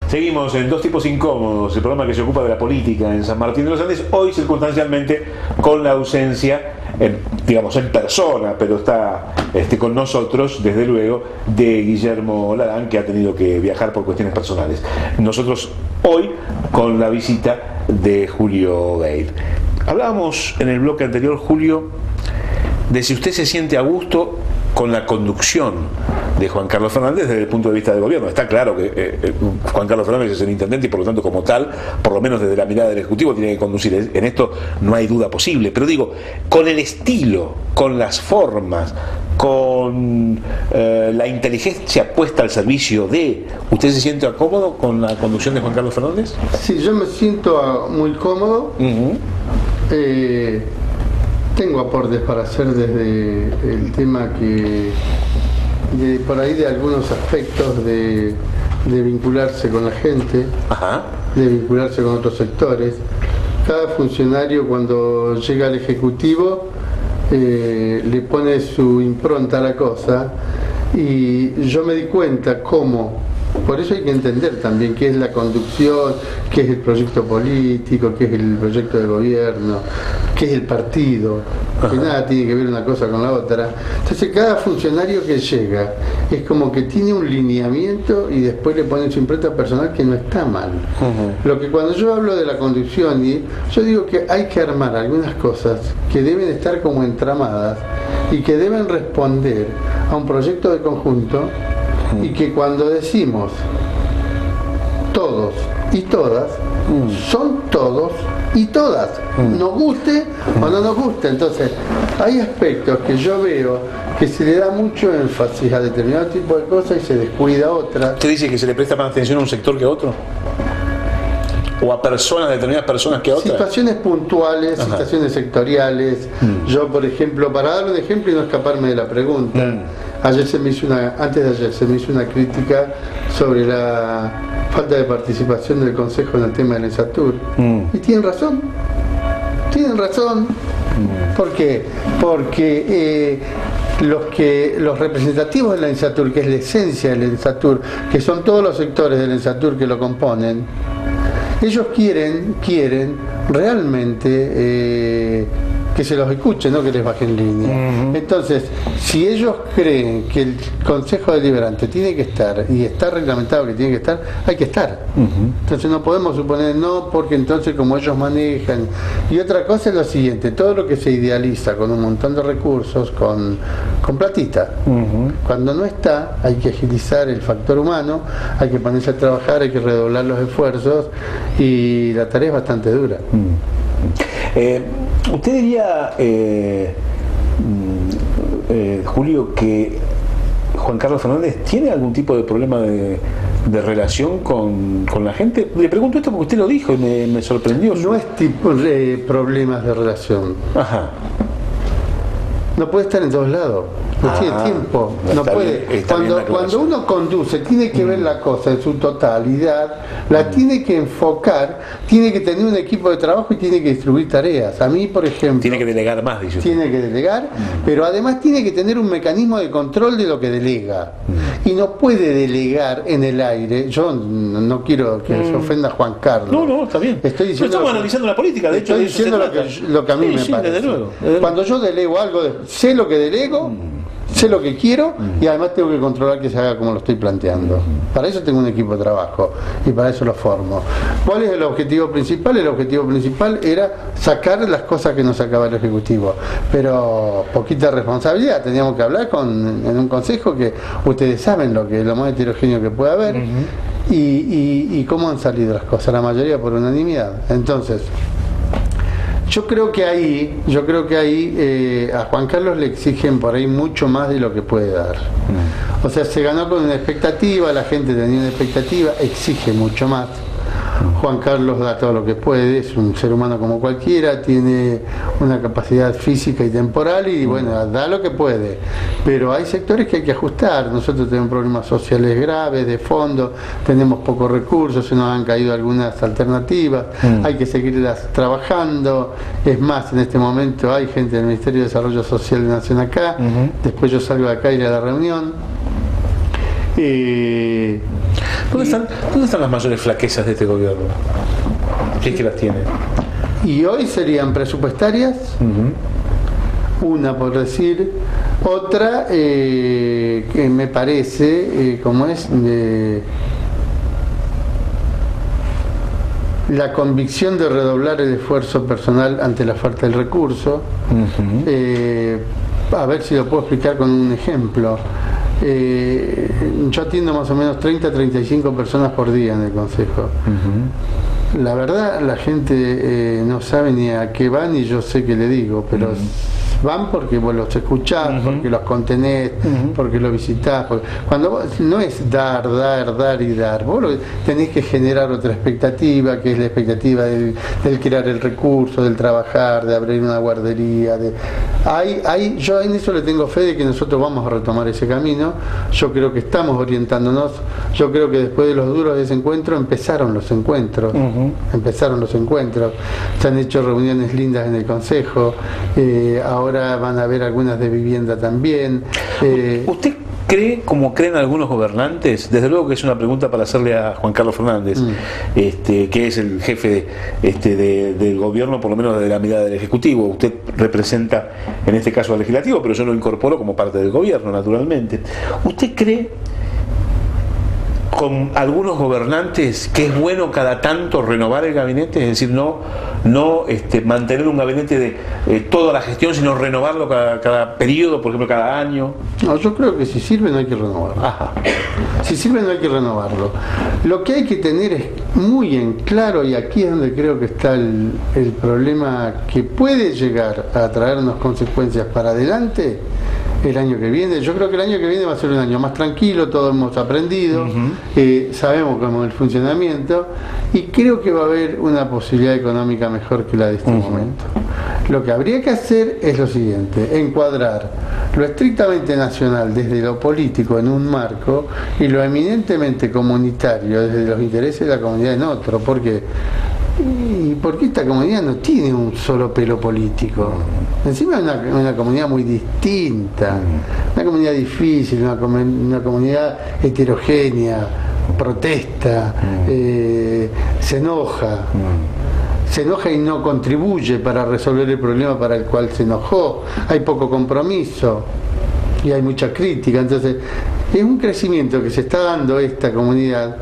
Seguimos en Dos Tipos Incómodos, el programa que se ocupa de la política en San Martín de los Andes, hoy circunstancialmente con la ausencia, digamos en persona, pero está con nosotros, desde luego, de Guillermo Larán, que ha tenido que viajar por cuestiones personales. Nosotros hoy con la visita de Julio Beil. Hablábamos en el bloque anterior, Julio, de si usted se siente a gusto con la conducción de Juan Carlos Fernández desde el punto de vista del gobierno. Está claro que Juan Carlos Fernández es el intendente y por lo tanto como tal, por lo menos desde la mirada del Ejecutivo, tiene que conducir. En esto no hay duda posible, pero digo, con el estilo, con las formas, con la inteligencia puesta al servicio de... ¿Usted se siente cómodo con la conducción de Juan Carlos Fernández? Sí, yo me siento muy cómodo. Tengo aportes para hacer desde el tema por ahí de algunos aspectos de vincularse con la gente, de vincularse con otros sectores. Cada funcionario cuando llega al Ejecutivo le pone su impronta a la cosa, y yo me di cuenta cómo. Por eso hay que entender también qué es la conducción, qué es el proyecto político, qué es el proyecto de gobierno, qué es el partido, que nada tiene que ver una cosa con la otra. Entonces cada funcionario que llega es como que tiene un lineamiento y después le pone su impronta personal, que no está mal. Lo que cuando yo hablo de la conducción, yo digo que hay que armar algunas cosas que deben estar como entramadas y que deben responder a un proyecto de conjunto, y que cuando decimos todos y todas, son todos y todas, nos guste o no nos guste. Entonces hay aspectos que yo veo que se le da mucho énfasis a determinado tipo de cosas y se descuida a otras. ¿Usted dice que se le presta más atención a un sector que a otro? ¿O a personas, determinadas personas que a otras? Situaciones puntuales, situaciones sectoriales. Yo, por ejemplo, para dar un ejemplo y no escaparme de la pregunta, antes de ayer se me hizo una crítica sobre la falta de participación del Consejo en el tema del ENSATUR. Y tienen razón. ¿Por qué? Porque los representativos de la ENSATUR, que es la esencia del ENSATUR, que son todos los sectores del ENSATUR que lo componen, ellos quieren realmente que se los escuche, no que les bajen línea. Entonces, si ellos creen que el Consejo Deliberante tiene que estar, y está reglamentado que tiene que estar, hay que estar. Entonces no podemos suponer no, porque entonces como ellos manejan. Y otra cosa es lo siguiente: todo lo que se idealiza con un montón de recursos, con platita, cuando no está, hay que agilizar el factor humano, hay que ponerse a trabajar, hay que redoblar los esfuerzos, y la tarea es bastante dura. ¿Usted diría, Julio, que Juan Carlos Fernández tiene algún tipo de problema de relación con la gente? Le pregunto esto porque usted lo dijo y me sorprendió. No es tipo de problemas de relación. No puede estar en todos lados. No tiene tiempo, no puede. Cuando uno conduce, tiene que ver la cosa en su totalidad, la tiene que enfocar, tiene que tener un equipo de trabajo y tiene que distribuir tareas. A mí, por ejemplo... Tiene que delegar más, dice usted. Tiene que delegar, pero además tiene que tener un mecanismo de control de lo que delega. Y no puede delegar en el aire. Yo no quiero que se ofenda a Juan Carlos. No, está bien. Estamos analizando la política, de hecho. Estoy diciendo lo que a mí me parece. Desde luego. Cuando yo delego algo, sé lo que delego, sé lo que quiero, y además tengo que controlar que se haga como lo estoy planteando. Para eso tengo un equipo de trabajo y para eso lo formo. ¿Cuál es el objetivo principal? El objetivo principal era sacar las cosas que nos sacaba el Ejecutivo, pero poquita responsabilidad. Teníamos que hablar en un consejo que ustedes saben lo más heterogéneo que puede haber, y cómo han salido las cosas, la mayoría por unanimidad. Entonces, yo creo que ahí a Juan Carlos le exigen por ahí mucho más de lo que puede dar. O sea, se ganó con una expectativa, la gente tenía una expectativa, exige mucho más. Juan Carlos da todo lo que puede, es un ser humano como cualquiera, tiene una capacidad física y temporal y bueno, da lo que puede. Pero hay sectores que hay que ajustar. Nosotros tenemos problemas sociales graves, de fondo, tenemos pocos recursos, se nos han caído algunas alternativas, hay que seguir trabajando. Es más, en este momento hay gente del Ministerio de Desarrollo Social de Nación acá, después yo salgo de acá y iré a la reunión. ¿Dónde están las mayores flaquezas de este gobierno? ¿Qué es que las tiene? Y hoy serían presupuestarias, una por decir, otra que me parece, como es, la convicción de redoblar el esfuerzo personal ante la falta del recurso. A ver si lo puedo explicar con un ejemplo. Yo atiendo más o menos 30-35 personas por día en el Consejo. La verdad, la gente no sabe ni a qué van y yo sé que le digo, pero van porque vos los escuchás, porque los contenés, porque los visitás. Cuando vos, no es dar y dar, vos tenés que generar otra expectativa, que es la expectativa del crear el recurso, del trabajar, de abrir una guardería. Yo en eso le tengo fe de que nosotros vamos a retomar ese camino. Yo creo que estamos orientándonos. Yo creo que después de los duros de ese encuentro empezaron los encuentros. Se han hecho reuniones lindas en el Consejo. Ahora van a haber algunas de vivienda también. ¿Usted cree, como creen algunos gobernantes? Desde luego que es una pregunta para hacerle a Juan Carlos Fernández, que es el jefe del gobierno, por lo menos desde la mirada del Ejecutivo. Usted representa en este caso al Legislativo, pero yo lo incorporo como parte del gobierno, naturalmente. ¿Usted cree, con algunos gobernantes, que es bueno cada tanto renovar el gabinete? Es decir, no mantener un gabinete de toda la gestión, sino renovarlo cada periodo, por ejemplo, cada año. No, yo creo que si sirve no hay que renovarlo. Si sirve no hay que renovarlo. Lo que hay que tener es muy en claro, y aquí es donde creo que está el problema que puede llegar a traernos consecuencias para adelante el año que viene. Yo creo que el año que viene va a ser un año más tranquilo, todos hemos aprendido, sabemos cómo es el funcionamiento, y creo que va a haber una posibilidad económica mejor que la de este momento. Lo que habría que hacer es lo siguiente: encuadrar lo estrictamente nacional desde lo político en un marco y lo eminentemente comunitario desde los intereses de la comunidad en otro. ¿Por qué? Y porque esta comunidad no tiene un solo pelo político. Encima es una comunidad muy distinta, una comunidad difícil, una comunidad heterogénea, protesta, se enoja y no contribuye para resolver el problema para el cual se enojó. Hay poco compromiso y hay mucha crítica. Entonces es un crecimiento que se está dando esta comunidad,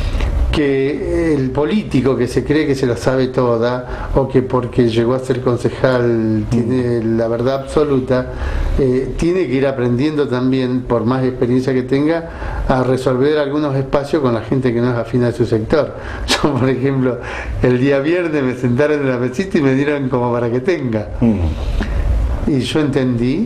que el político que se cree que se la sabe toda, o que porque llegó a ser concejal tiene la verdad absoluta, tiene que ir aprendiendo también, por más experiencia que tenga, a resolver algunos espacios con la gente que no es afín a su sector. Yo, por ejemplo, el día viernes me sentaron en la mesita y me dieron como para que tenga. Y yo entendí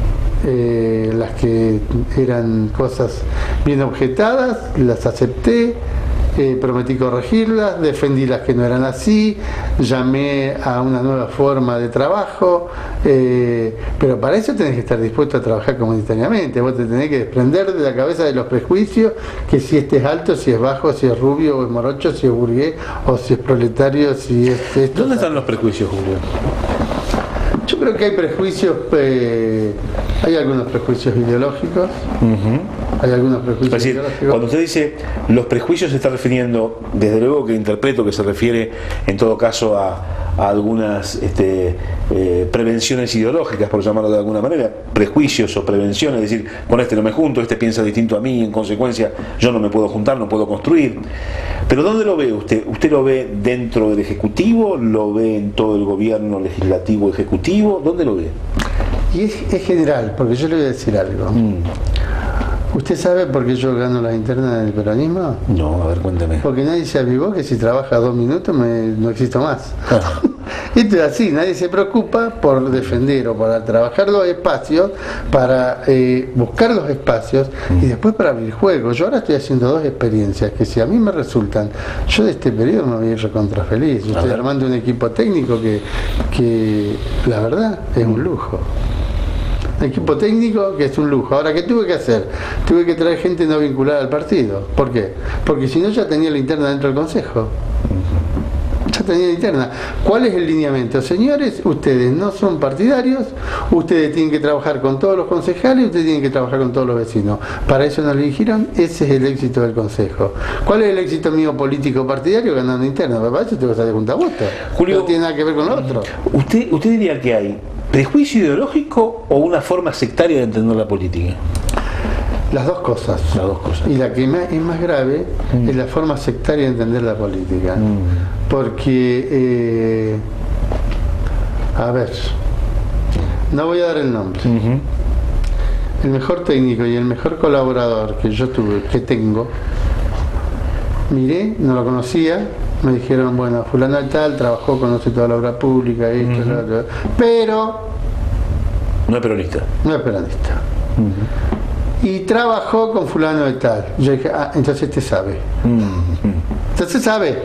las que eran cosas bien objetadas, las acepté. Prometí corregirlas, defendí las que no eran así, llamé a una nueva forma de trabajo, pero para eso tenés que estar dispuesto a trabajar comunitariamente. Vos te tenés que desprender de la cabeza de los prejuicios, que si este es alto, si es bajo, si es rubio o es morocho, si es burgués o si es proletario, si es esto. ¿Dónde están los prejuicios, Julio? Yo creo que hay prejuicios, hay algunos prejuicios ideológicos. Hay algunos prejuicios. Es decir, cuando usted dice los prejuicios, se está refiriendo, desde luego que interpreto que se refiere en todo caso a algunas prevenciones ideológicas, por llamarlo de alguna manera, prejuicios o prevenciones, es decir, con este no me junto, este piensa distinto a mí, en consecuencia yo no me puedo juntar, no puedo construir. Pero ¿dónde lo ve usted? ¿Usted lo ve dentro del Ejecutivo? ¿Lo ve en todo el gobierno legislativo ejecutivo? ¿Dónde lo ve? Y es general, porque yo le voy a decir algo. ¿Usted sabe por qué yo gano las internas en el peronismo? No, a ver, cuénteme. Porque nadie se avivó que si trabaja 2 minutos no existo más. Esto es así, nadie se preocupa por defender o para trabajar los espacios, para buscar los espacios y después para abrir juegos. Yo ahora estoy haciendo 2 experiencias que, si a mí me resultan, yo de este periodo me voy a ir recontra feliz. Yo estoy armando un equipo técnico que la verdad es un lujo. Equipo técnico que es un lujo. Ahora, ¿qué tuve que hacer? Tuve que traer gente no vinculada al partido. ¿Por qué? Porque si no ya tenía la interna dentro del Consejo. Ya tenía interna. ¿Cuál es el lineamiento? Señores, ustedes no son partidarios, ustedes tienen que trabajar con todos los concejales, ustedes tienen que trabajar con todos los vecinos. Para eso nos eligieron, ese es el éxito del consejo. ¿Cuál es el éxito mío político partidario? Ganando interna. Para eso tengo que salir junta a voto. Julio, no tiene nada que ver con lo otro. ¿Usted diría que hay prejuicio ideológico o una forma sectaria de entender la política? Las dos cosas. Y la que es más grave es la forma sectaria de entender la política. Porque, a ver, no voy a dar el nombre. El mejor técnico y el mejor colaborador que yo tuve, que tengo, miré, no lo conocía, me dijeron, bueno, fulano de tal, trabajó, conoce toda la obra pública, esto, lo otro, pero... No es peronista. No es peronista. Y trabajó con fulano de tal. Yo dije, entonces te sabe. Entonces sabe.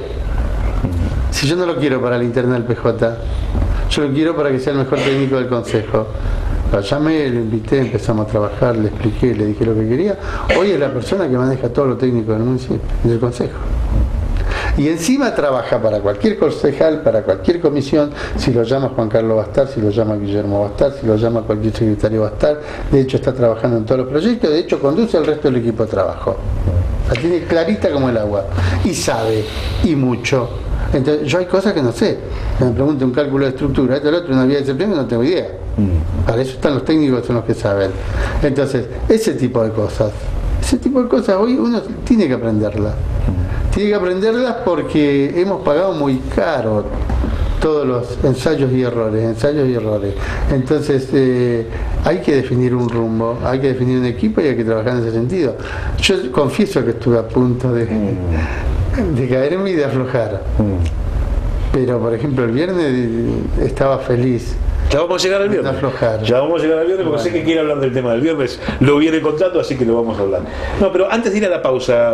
Si yo no lo quiero para la interna del PJ, yo lo quiero para que sea el mejor técnico del consejo. Lo llamé, lo invité, empezamos a trabajar, le expliqué, le dije lo que quería. Hoy es la persona que maneja todo lo técnico del municipio, del consejo. Y encima trabaja para cualquier concejal, para cualquier comisión, si lo llama Juan Carlos va a estar, si lo llama Guillermo va a estar, si lo llama cualquier secretario va a estar. De hecho está trabajando en todos los proyectos, de hecho conduce al resto del equipo de trabajo. La tiene clarita como el agua. Y sabe, y mucho. Entonces yo hay cosas que no sé. Me pregunto un cálculo de estructura, esto, el otro, una vía de septiembre, no tengo idea. Para eso están los técnicos, son los que saben. Entonces, ese tipo de cosas hoy uno tiene que aprenderlas. Tiene que aprenderlas porque hemos pagado muy caro todos los ensayos y errores. Entonces hay que definir un rumbo, hay que definir un equipo y hay que trabajar en ese sentido. Yo confieso que estuve a punto de caerme y de aflojar. Pero por ejemplo el viernes estaba feliz. Ya vamos a llegar al viernes. Porque sé que quiere hablar del tema del viernes. Lo viene contando, así que lo vamos a hablar. No, pero antes de ir a la pausa,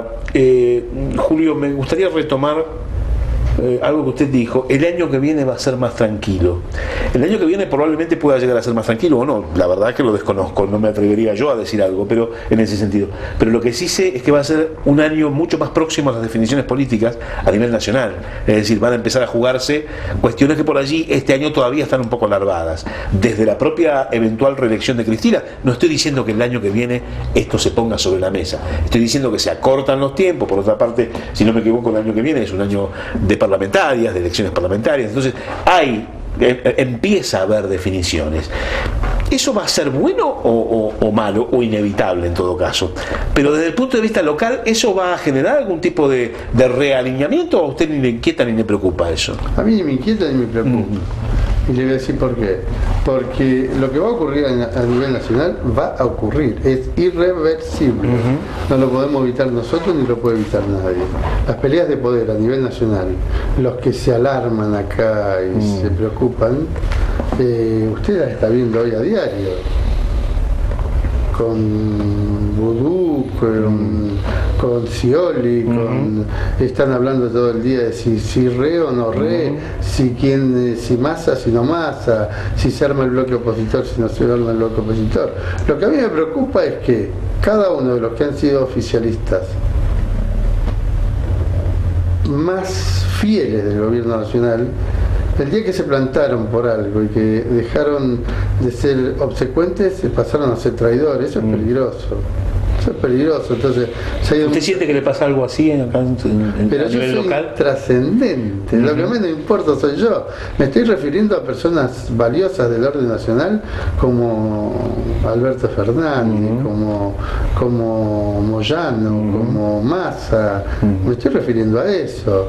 Julio, me gustaría retomar algo que usted dijo. El año que viene va a ser más tranquilo. El año que viene probablemente pueda llegar a ser más tranquilo o no. La verdad es que lo desconozco, no me atrevería yo a decir algo, pero en ese sentido. Pero lo que sí sé es que va a ser un año mucho más próximo a las definiciones políticas a nivel nacional. Es decir, van a empezar a jugarse cuestiones que por allí este año todavía están un poco larvadas. Desde la propia eventual reelección de Cristina, no estoy diciendo que el año que viene esto se ponga sobre la mesa. Estoy diciendo que se acortan los tiempos. Por otra parte, si no me equivoco, el año que viene es un año de parlamentarias, de elecciones parlamentarias. Entonces, empieza a haber definiciones. ¿Eso va a ser bueno o malo o inevitable en todo caso? Pero desde el punto de vista local, ¿eso va a generar algún tipo de realineamiento o a usted ni le inquieta ni le preocupa eso? A mí ni me inquieta ni me preocupa. Y le voy a decir por qué. Porque lo que va a ocurrir a nivel nacional va a ocurrir, es irreversible. No lo podemos evitar nosotros ni lo puede evitar nadie. Las peleas de poder a nivel nacional, los que se alarman acá y se preocupan, usted las está viendo hoy a diario. Con Vudú, con Scioli, están hablando todo el día de si re o no re, si Massa, si no Massa, si se arma el bloque opositor, si no se arma el bloque opositor. Lo que a mí me preocupa es que cada uno de los que han sido oficialistas más fieles del gobierno nacional, el día que se plantaron por algo y que dejaron de ser obsecuentes, se pasaron a ser traidores. Eso es peligroso. Eso es peligroso. Entonces, ¿usted siente que le pasa algo así acá pero a yo nivel soy local? Trascendente. Lo que menos me importa soy yo. Me estoy refiriendo a personas valiosas del orden nacional como Alberto Fernández, como Moyano, como Massa. Me estoy refiriendo a eso.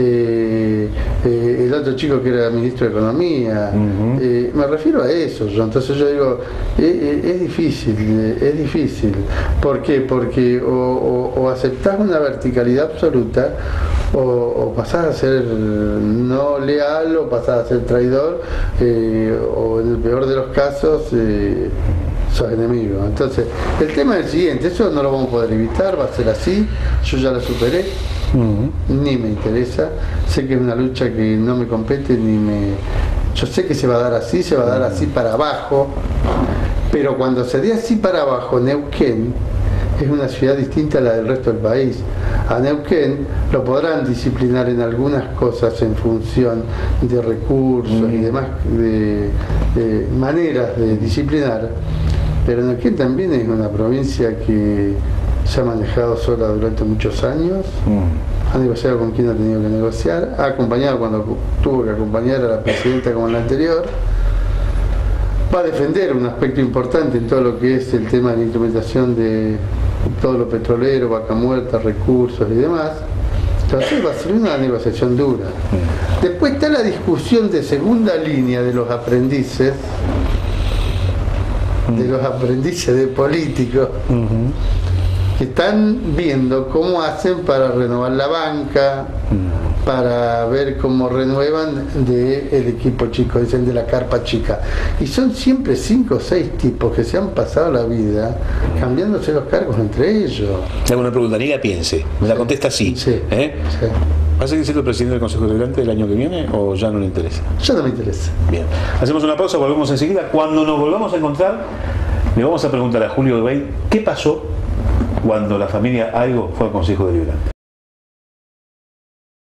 El otro chico que era ministro de Economía. Me refiero a eso yo. Entonces yo digo, es difícil. ¿Por qué? Porque o aceptás una verticalidad absoluta o pasás a ser no leal o pasás a ser traidor o en el peor de los casos sos enemigo. Entonces el tema es el siguiente, eso no lo vamos a poder evitar, va a ser así, yo ya la superé, ni me interesa, sé que es una lucha que no me compete yo sé que se va a dar así para abajo, pero cuando se dé así para abajo, Neuquén es una ciudad distinta a la del resto del país. a Neuquén, lo podrán disciplinar en algunas cosas en función de recursos y demás, de maneras de disciplinar, pero Neuquén también es una provincia que se ha manejado sola durante muchos años, ha negociado con quien ha tenido que negociar, ha acompañado cuando tuvo que acompañar a la presidenta como en la anterior, va a defender un aspecto importante en todo lo que es el tema de la implementación de todo lo petrolero, vaca muerta, recursos y demás. Entonces va a ser una negociación dura. Después está la discusión de segunda línea de los aprendices de políticos, que están viendo cómo hacen para renovar la banca, para ver cómo renuevan del equipo chico, dicen de la carpa chica. Y son siempre 5 o 6 tipos que se han pasado la vida cambiándose los cargos entre ellos. Le hago una pregunta, ni la piense, me la contesta sí. Sí. ¿Va a seguir siendo presidente del Consejo Deliberante del año que viene o ya no le interesa? Ya no me interesa. Bien, hacemos una pausa, volvemos enseguida. Cuando nos volvamos a encontrar, le vamos a preguntar a Julio Urbey qué pasó cuando la familia Aigo fue al Consejo Deliberante.